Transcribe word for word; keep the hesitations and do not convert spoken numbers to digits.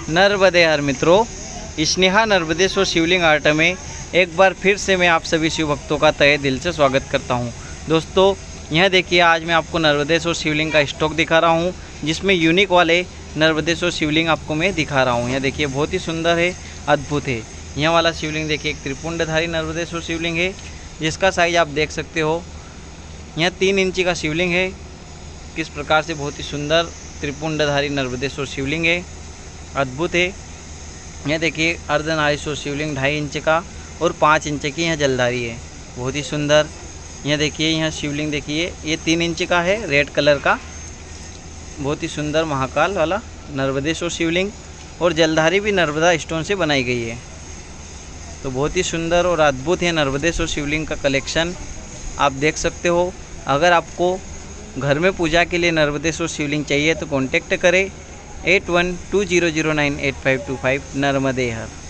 नर्मदेहर मित्रों, स्नेहा नर्मदेश्वर शिवलिंग आर्ट में एक बार फिर से मैं आप सभी शिव भक्तों का तहे दिल से स्वागत करता हूं। दोस्तों यह देखिए, आज मैं आपको नर्मदेश्वर शिवलिंग का स्टॉक दिखा रहा हूं, जिसमें यूनिक वाले नर्मदेश्वर शिवलिंग आपको मैं दिखा रहा हूं। यह देखिए, बहुत ही सुंदर है, अद्भुत है। यह वाला शिवलिंग देखिए एक त्रिपुंडधारी नर्मदेश्वर शिवलिंग है, जिसका साइज आप देख सकते हो। यह तीन इंची का शिवलिंग है। किस प्रकार से बहुत ही सुंदर त्रिपुंडधारी नर्मदेश्वर शिवलिंग है, अद्भुत है। यह देखिए अर्धनारीश्वर शिवलिंग ढाई इंच का और पाँच इंच की यह जलधारी है, बहुत ही सुंदर। यह देखिए यह शिवलिंग देखिए, ये तीन इंच का है, रेड कलर का, बहुत ही सुंदर महाकाल वाला नर्मदेश्वर शिवलिंग, और जलधारी भी नर्मदा स्टोन से बनाई गई है। तो बहुत ही सुंदर और अद्भुत है नर्मदेश्वर शिवलिंग का कलेक्शन, आप देख सकते हो। अगर आपको घर में पूजा के लिए नर्मदेश्वर शिवलिंग चाहिए तो कांटेक्ट करें at one two zero zero nine eight five two five नर्मदेहर।